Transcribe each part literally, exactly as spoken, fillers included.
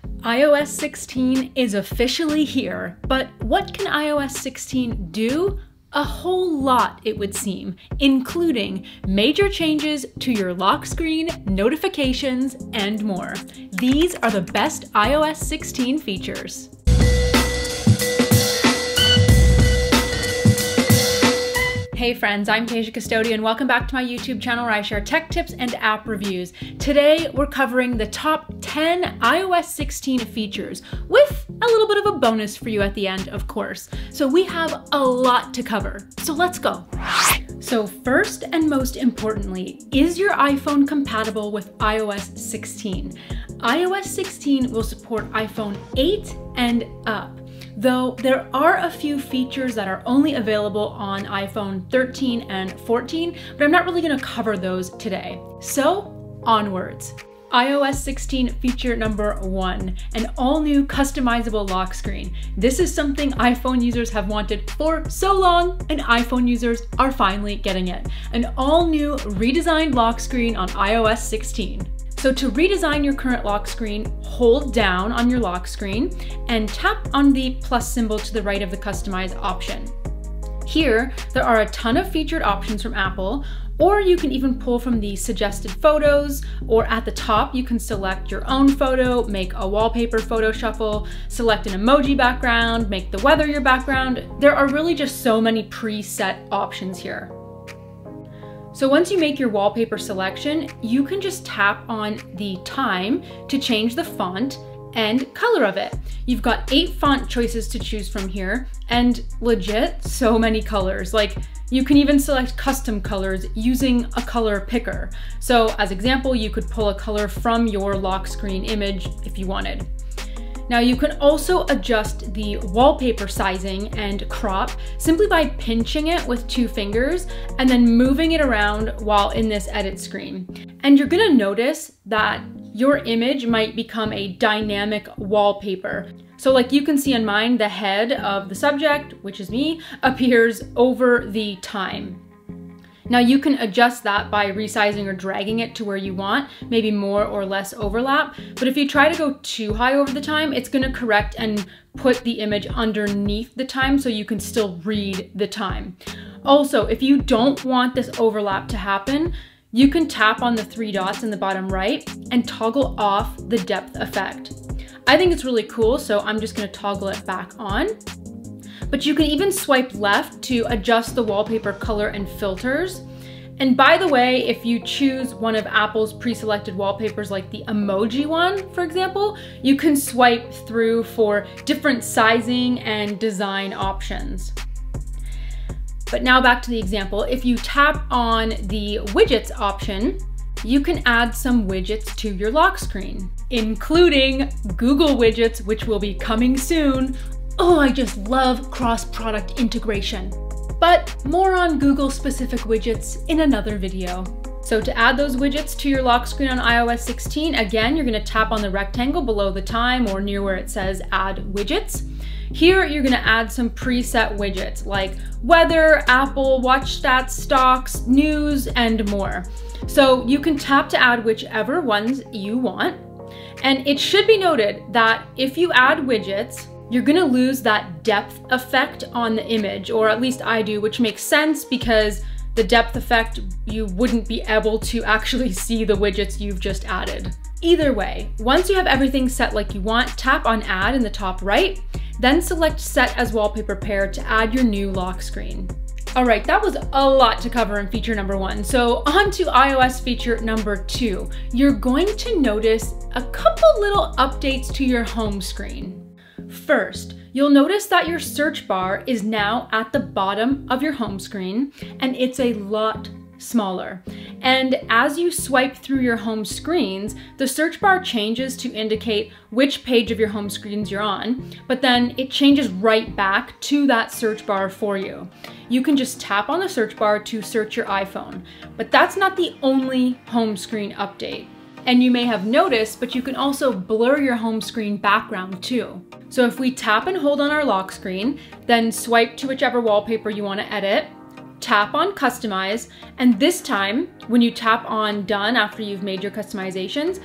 i O S sixteen is officially here, but what can i O S sixteen do? A whole lot, it would seem, including major changes to your lock screen, notifications, and more. These are the best i O S sixteen features. Hey friends, I'm Tasia Custode and welcome back to my YouTube channel where I share tech tips and app reviews. Today, we're covering the top ten i O S sixteen features with a little bit of a bonus for you at the end, of course. So we have a lot to cover, so let's go. So first and most importantly, is your iPhone compatible with i O S sixteen? i O S sixteen will support iPhone eight and up, though there are a few features that are only available on iPhone thirteen and fourteen, but I'm not really gonna cover those today. So onwards. i O S sixteen feature number one, an all-new customizable lock screen. This is something iPhone users have wanted for so long, and iPhone users are finally getting it. An all-new redesigned lock screen on i O S sixteen. So to redesign your current lock screen, hold down on your lock screen and tap on the plus symbol to the right of the customize option. Here, there are a ton of featured options from Apple, or you can even pull from the suggested photos, or at the top, you can select your own photo, make a wallpaper photo shuffle, select an emoji background, make the weather your background. There are really just so many preset options here. So once you make your wallpaper selection, you can just tap on the time to change the font and color of it. You've got eight font choices to choose from here, and legit, so many colors. Like, you can even select custom colors using a color picker. So as example, you could pull a color from your lock screen image if you wanted. Now you can also adjust the wallpaper sizing and crop simply by pinching it with two fingers and then moving it around while in this edit screen. And you're gonna notice that your image might become a dynamic wallpaper. So like you can see on mine, the head of the subject, which is me, appears over the time. Now you can adjust that by resizing or dragging it to where you want, maybe more or less overlap. But if you try to go too high over the time, it's gonna correct and put the image underneath the time so you can still read the time. Also, if you don't want this overlap to happen, you can tap on the three dots in the bottom right and toggle off the depth effect. I think it's really cool, so I'm just gonna toggle it back on. But you can even swipe left to adjust the wallpaper color and filters. And by the way, if you choose one of Apple's pre-selected wallpapers like the emoji one, for example, you can swipe through for different sizing and design options. But now back to the example. If you tap on the widgets option, you can add some widgets to your lock screen, including Google widgets, which will be coming soon. Oh, I just love cross-product integration. But more on Google-specific widgets in another video. So to add those widgets to your lock screen on i O S sixteen, again, you're gonna tap on the rectangle below the time or near where it says Add Widgets. Here, you're gonna add some preset widgets like weather, Apple, watch stats, stocks, news, and more. So you can tap to add whichever ones you want. And it should be noted that if you add widgets, you're gonna lose that depth effect on the image, or at least I do, which makes sense because the depth effect, you wouldn't be able to actually see the widgets you've just added. Either way, once you have everything set like you want, tap on Add in the top right, then select Set as Wallpaper Pair to add your new lock screen. All right, that was a lot to cover in feature number one. So on to iOS feature number two. You're going to notice a couple little updates to your home screen. First, you'll notice that your search bar is now at the bottom of your home screen, and it's a lot smaller. And as you swipe through your home screens, the search bar changes to indicate which page of your home screens you're on, but then it changes right back to that search bar for you. You can just tap on the search bar to search your iPhone, but that's not the only home screen update. And you may have noticed, but you can also blur your home screen background too. So if we tap and hold on our lock screen, then swipe to whichever wallpaper you want to edit, tap on Customize, and this time, when you tap on Done after you've made your customizations,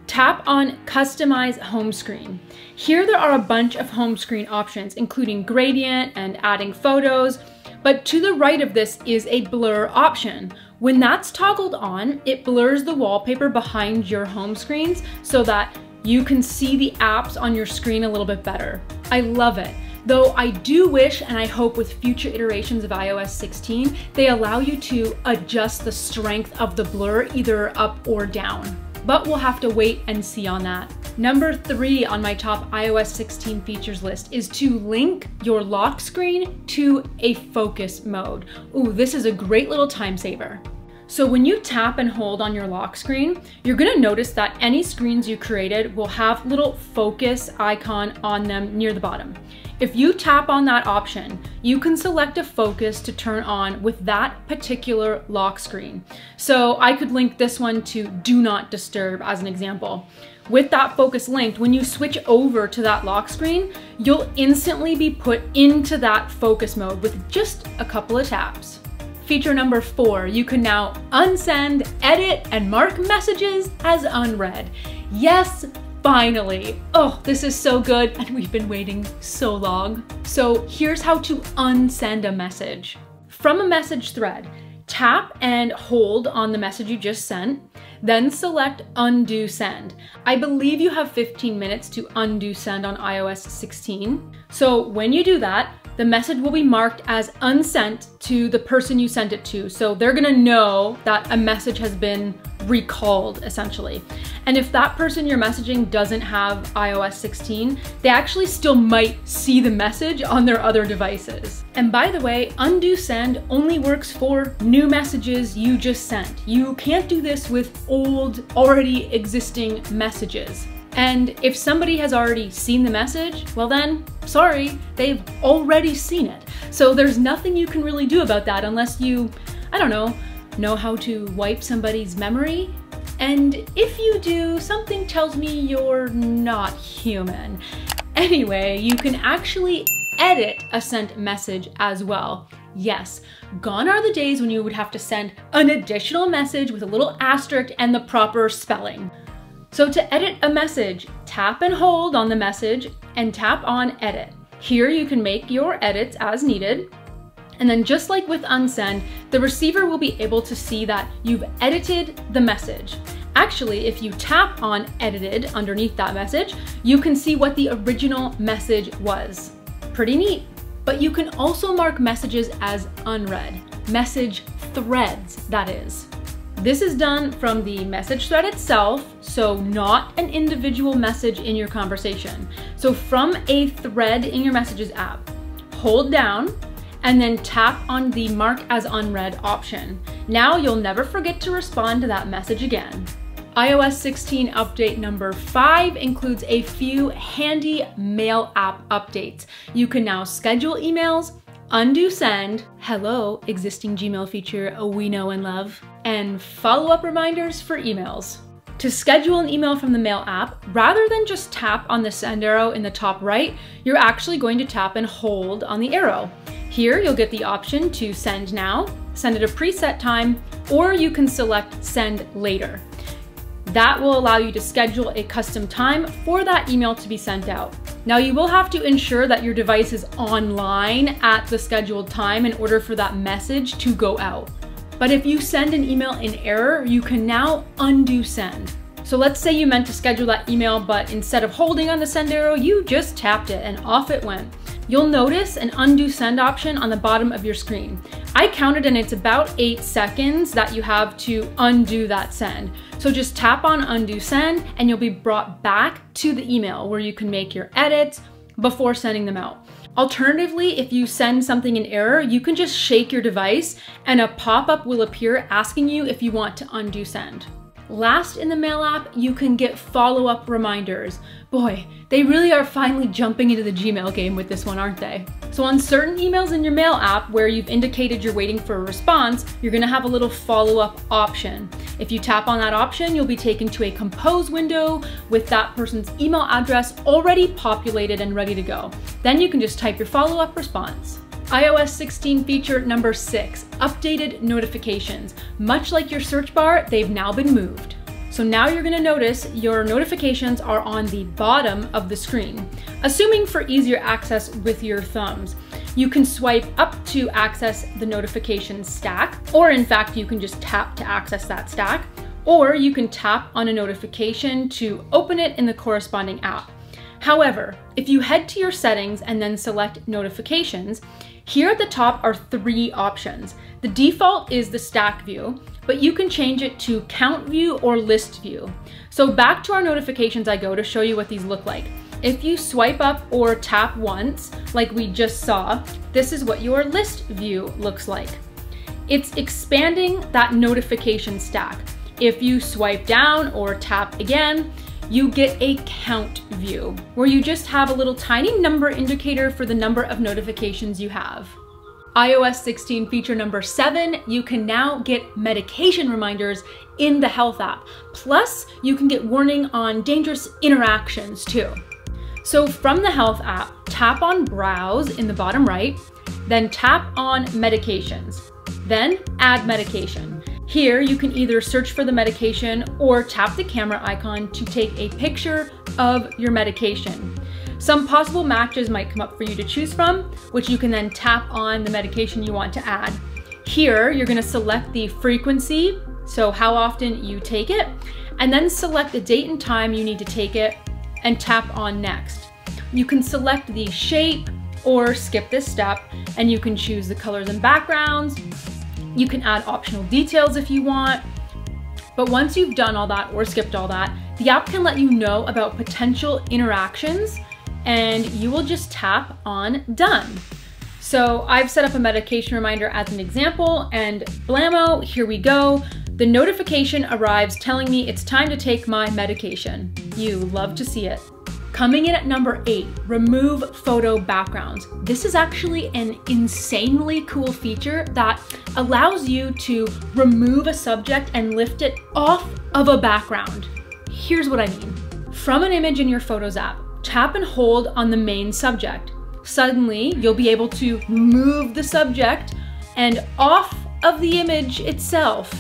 tap on Customize Home Screen. Here there are a bunch of home screen options, including gradient and adding photos, but to the right of this is a blur option. When that's toggled on, it blurs the wallpaper behind your home screens so that you can see the apps on your screen a little bit better. I love it. Though I do wish, and I hope with future iterations of i O S sixteen, they allow you to adjust the strength of the blur either up or down. But we'll have to wait and see on that. Number three on my top i O S sixteen features list is to link your lock screen to a focus mode. Ooh, this is a great little time saver. So when you tap and hold on your lock screen, you're gonna notice that any screens you created will have little focus icon on them near the bottom. If you tap on that option, you can select a focus to turn on with that particular lock screen. So I could link this one to Do Not Disturb as an example. With that focus linked, when you switch over to that lock screen, you'll instantly be put into that focus mode with just a couple of taps. Feature number four, you can now unsend, edit, and mark messages as unread. Yes, finally. Oh, this is so good, and we've been waiting so long. So here's how to unsend a message. From a message thread, tap and hold on the message you just sent, then select undo send. I believe you have fifteen minutes to undo send on i O S sixteen. So when you do that, the message will be marked as unsent to the person you sent it to. So they're gonna know that a message has been recalled, essentially. And if that person you're messaging doesn't have i O S sixteen, they actually still might see the message on their other devices. And by the way, undo send only works for new messages you just sent. You can't do this with old, already existing messages. And if somebody has already seen the message, well then, sorry, they've already seen it. So there's nothing you can really do about that unless you, I don't know, know how to wipe somebody's memory. And if you do, something tells me you're not human. Anyway, you can actually edit a sent message as well. Yes, gone are the days when you would have to send an additional message with a little asterisk and the proper spelling. So to edit a message, tap and hold on the message and tap on edit. Here you can make your edits as needed. And then just like with unsend, the receiver will be able to see that you've edited the message. Actually, if you tap on edited underneath that message, you can see what the original message was. Pretty neat. But you can also mark messages as unread. Message threads, that is. This is done from the message thread itself, so not an individual message in your conversation. So from a thread in your messages app, hold down and then tap on the mark as unread option. Now you'll never forget to respond to that message again. i O S sixteen update number five includes a few handy mail app updates. You can now schedule emails, undo send, hello, existing Gmail feature we know and love, and follow-up reminders for emails. To schedule an email from the Mail app, rather than just tap on the send arrow in the top right, you're actually going to tap and hold on the arrow. Here, you'll get the option to send now, send at a preset time, or you can select send later. That will allow you to schedule a custom time for that email to be sent out. Now you will have to ensure that your device is online at the scheduled time in order for that message to go out. But if you send an email in error, you can now undo send. So let's say you meant to schedule that email, but instead of holding on the send arrow, you just tapped it and off it went. You'll notice an undo send option on the bottom of your screen. I counted and it's about eight seconds that you have to undo that send. So just tap on undo send and you'll be brought back to the email where you can make your edits before sending them out. Alternatively, if you send something in error, you can just shake your device and a pop-up will appear asking you if you want to undo send. Last in the Mail app, you can get follow-up reminders. Boy, they really are finally jumping into the Gmail game with this one, aren't they? So on certain emails in your Mail app where you've indicated you're waiting for a response, you're gonna have a little follow-up option. If you tap on that option, you'll be taken to a compose window with that person's email address already populated and ready to go. Then you can just type your follow-up response. i O S sixteen feature number six, updated notifications. Much like your search bar, they've now been moved. So now you're gonna notice your notifications are on the bottom of the screen, assuming for easier access with your thumbs. You can swipe up to access the notification stack, or in fact, you can just tap to access that stack, or you can tap on a notification to open it in the corresponding app. However, if you head to your settings and then select notifications, here at the top are three options. The default is the stack view, but you can change it to count view or list view. So back to our notifications I go to show you what these look like. If you swipe up or tap once, like we just saw, this is what your list view looks like. It's expanding that notification stack. If you swipe down or tap again, you get a count view, where you just have a little tiny number indicator for the number of notifications you have. i O S sixteen feature number seven, you can now get medication reminders in the Health app. Plus, you can get warning on dangerous interactions too. So from the Health app, tap on Browse in the bottom right, then tap on Medications, then Add Medication. Here, you can either search for the medication or tap the camera icon to take a picture of your medication. Some possible matches might come up for you to choose from, which you can then tap on the medication you want to add. Here, you're gonna select the frequency, so how often you take it, and then select the date and time you need to take it, and tap on Next. You can select the shape or skip this step, and you can choose the colors and backgrounds. You can add optional details if you want. But once you've done all that or skipped all that, the app can let you know about potential interactions, and you will just tap on Done. So I've set up a medication reminder as an example, and blammo, here we go. The notification arrives telling me it's time to take my medication. You love to see it. Coming in at number eight, remove photo backgrounds. This is actually an insanely cool feature that allows you to remove a subject and lift it off of a background. Here's what I mean. From an image in your Photos app, tap and hold on the main subject. Suddenly, you'll be able to move the subject and off of the image itself.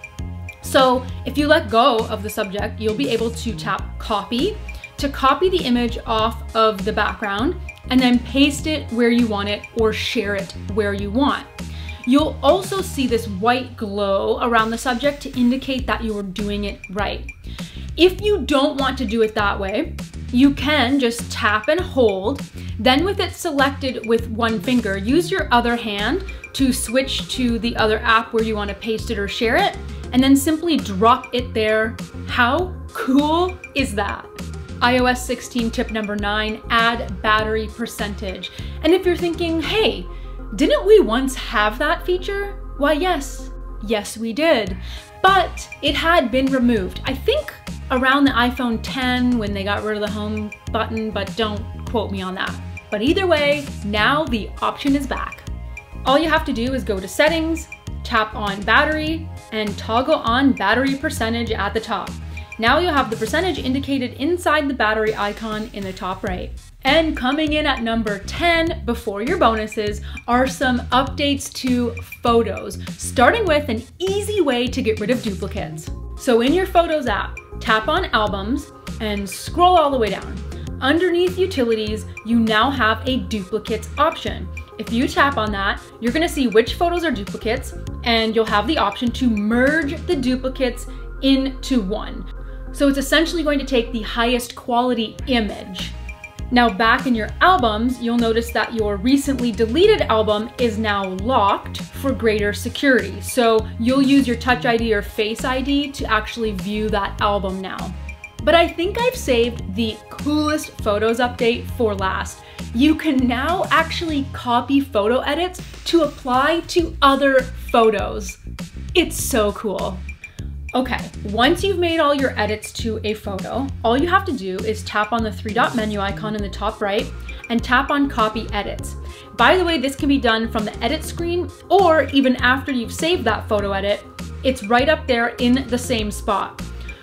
So if you let go of the subject, you'll be able to tap Copy to copy the image off of the background and then paste it where you want it or share it where you want. You'll also see this white glow around the subject to indicate that you are doing it right. If you don't want to do it that way, you can just tap and hold, then with it selected with one finger, use your other hand to switch to the other app where you want to paste it or share it, and then simply drop it there. How cool is that? i O S sixteen tip number nine, add battery percentage. And if you're thinking, hey, didn't we once have that feature? Why, yes, yes we did, but it had been removed. I think around the iPhone ten when they got rid of the home button, but don't quote me on that. But either way, now the option is back. All you have to do is go to Settings, tap on Battery, and toggle on Battery Percentage at the top. Now you'll have the percentage indicated inside the battery icon in the top right. And coming in at number ten, before your bonuses, are some updates to Photos, starting with an easy way to get rid of duplicates. So in your Photos app, tap on Albums and scroll all the way down. Underneath Utilities, you now have a duplicates option. If you tap on that, you're gonna see which photos are duplicates, and you'll have the option to merge the duplicates into one. So it's essentially going to take the highest quality image. Now back in your albums, you'll notice that your recently deleted album is now locked for greater security. So you'll use your Touch I D or Face I D to actually view that album now. But I think I've saved the coolest Photos update for last. You can now actually copy photo edits to apply to other photos. It's so cool. Okay, once you've made all your edits to a photo, all you have to do is tap on the three dot menu icon in the top right and tap on Copy Edits. By the way, this can be done from the edit screen or even after you've saved that photo edit. It's right up there in the same spot.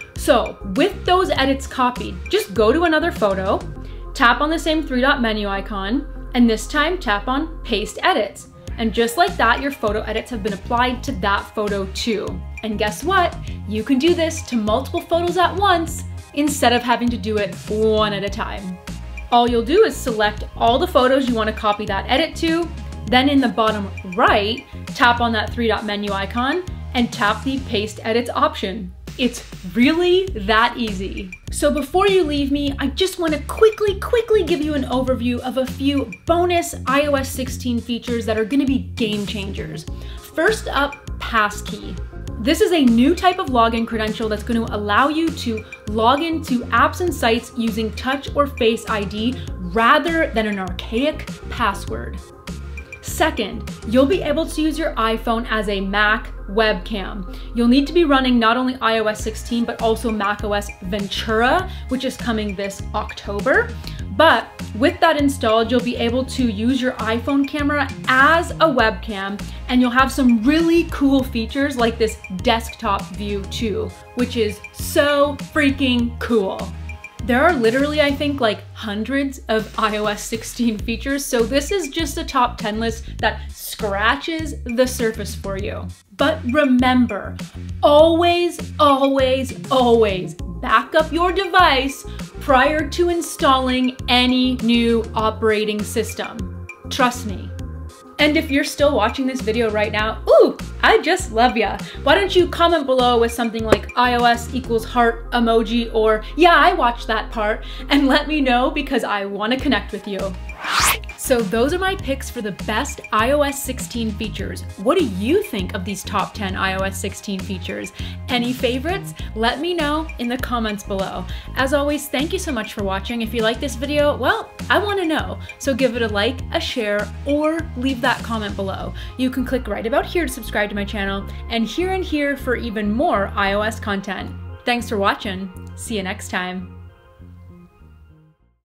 So with those edits copied, just go to another photo, tap on the same three dot menu icon, and this time tap on Paste Edits. And just like that, your photo edits have been applied to that photo too. And guess what? you can do this to multiple photos at once instead of having to do it one at a time. All you'll do is select all the photos you want to copy that edit to, then in the bottom right, tap on that three-dot menu icon and tap the Paste Edits option. It's really that easy. So before you leave me, I just want to quickly, quickly give you an overview of a few bonus i O S sixteen features that are going to be game changers. First up, Passkey. This is a new type of login credential that's going to allow you to log into apps and sites using Touch or Face I D rather than an archaic password. Second, you'll be able to use your iPhone as a Mac webcam. You'll need to be running not only i O S sixteen, but also macOS Ventura, which is coming this October. But with that installed, you'll be able to use your iPhone camera as a webcam, and you'll have some really cool features like this desktop view too, which is so freaking cool. There are literally, I think, like hundreds of i O S sixteen features, so this is just a top ten list that scratches the surface for you. But remember, always, always, always back up your device prior to installing any new operating system. Trust me. And if you're still watching this video right now, ooh, I just love ya. Why don't you comment below with something like iOS equals heart emoji or yeah, I watched that part, and let me know because I want to connect with you. So those are my picks for the best i O S sixteen features. What do you think of these top ten i O S sixteen features? Any favorites? Let me know in the comments below. As always, thank you so much for watching. If you like this video, well, I want to know. So give it a like, a share, or leave that comment below. You can click right about here to subscribe to my channel, and here and here for even more iOS content. Thanks for watching. See you next time.